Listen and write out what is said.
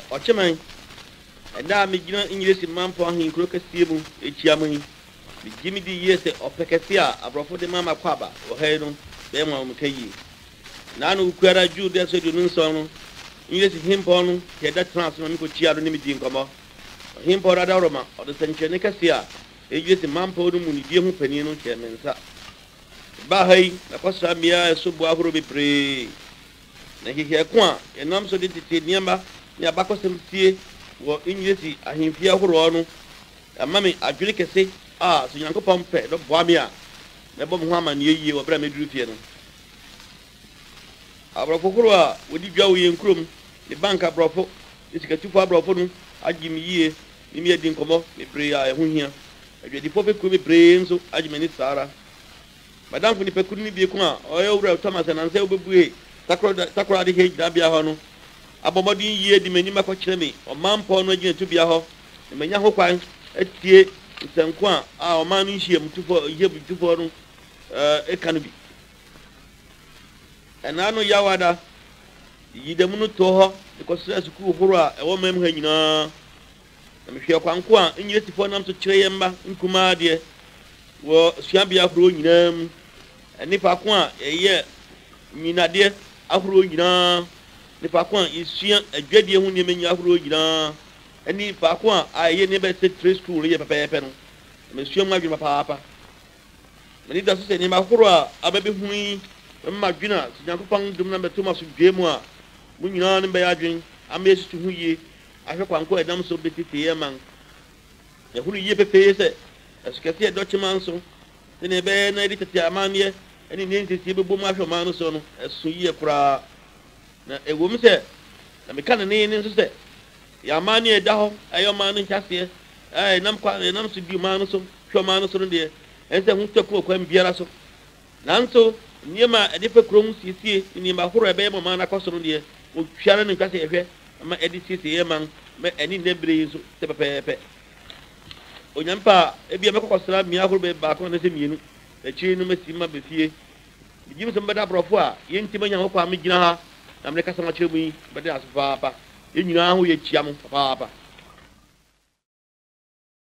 Ocheman, and now me gina English man for him crocasimu, a chiamu. The Jimmy D. Yes, or Pecasia, a brofo de Mama Quaba, or Hedon, them on Mukay. Nanu Quera Jew, there's a new song. English him pon, he had that transfer, Chia, limiting come. Him por Adaroma, or the Sanchenicasia, English man podum, Unidium Penino, Chairman. Bahay, a cosa mia, subuavro be pre. Na hiya kwa enam so de tete niamba ne abakosem tie wo English ahemfia horo no amame adwene kese so Nyankopɔn pɛ do boa me a na bɔ mo ama ne yie wo bra me duru fie no abrofo horo a wodi dwa wo ye nkrom ne bank abrofo isikatufo abrofo no agye me yie ne me adi nkomo me pre a ɛho hia adwedifo fe kuro me pre nso agye me ni sara madam funi pe kuru ni bi ko a ɔyɛ wura Thomas nanse obebue takora de hej da bia ho no abomodin yie di mani makɔ kyerɛ me ɔmanpɔ no agina tu bia ho ne manya ho kwan atie nsanko a ɔman no nhie mutufo yie mutufo no eka no bi ɛna no yawada yidam no to ho ekɔsra sukuu horo a ɛwɔ mam ha nyinaa na mehwɛ kwanko a nyirefo nam so kyerɛ yɛmba nkuma de wɔ suabia horo nyinaa mu nipa ko a ɛyɛ nyinade ahoro nyinaa nipa ko a isua adwadie ho nneɛma nyinaa ahoro nyinaa ani nipa ko a ɛyɛ ne bɛ secondary school yɛ pɛpɛɛpɛ no mesua mu adwuma paapa mani da so sɛ nneɛma ahoro a abɛbɛ hu yi mma adwena Nyankopɔn dum na bɛto ma so dwe mu a mu nyinaa ne bɛyɛ adwen ama esutu ho yie ahwɛ kwanko ɛdam so bɛtete yɛ man ɛhuru yie pɛpɛɛ sɛ ɛsukɛse ɛdɔkyema nso ne bɛyɛ na ɛde tete amanneɛ ɛne ne ntete bɛbɔ mu ahwɛ ɔman no so no ɛso yie koraa na ɛwɔ mu sɛ na meka ne nso sɛ yɛamanneɛ ɛda hɔ ɛyɛ ɔman no nhyɛseɛ ɛnam so di ɔman no so hwɛ ɔman no so no deɛ ɛnsɛ ho tɔko kwan biara so nanso nneɛma ɛde fɛ kurom siesie nneɛma ahorow ɛbɛyɛ ma ɔman no akɔ so no deɛ wɔtware no nkwa sɛ ɛhwɛ ama ɛde siesie yɛ man ma ɛne nnɛ bere yi nso sɛ pɛpɛɛpɛ onyampa ebia mekɔkɔsra mmea ahorow bɛ baako na sɛ mmienu akyiri no masi ma bɛfie bigyim sɛ mbɛda aborɔfo a yɛntim anya ho kɔ a megyina ha na mene kasa makyerɛ mu yi bɛde aso paapa yɛn nyinaa ho yɛ kyia mo papaapa